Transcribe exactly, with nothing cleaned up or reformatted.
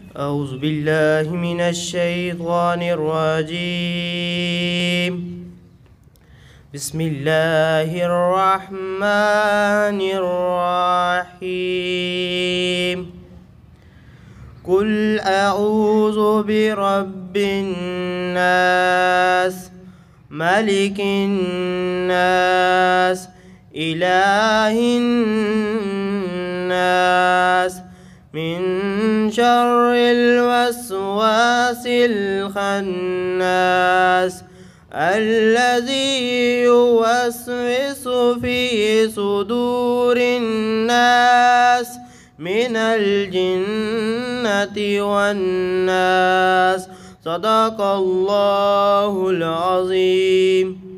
أعوذ بالله من الشيطان الرجيم. بسم الله الرحمن الرحيم. قل أعوذ برب الناس ملك الناس إله الناس من شر الوسواس الخناس الذي يوسوس في صدور الناس من الجنة والناس. صدق الله العظيم.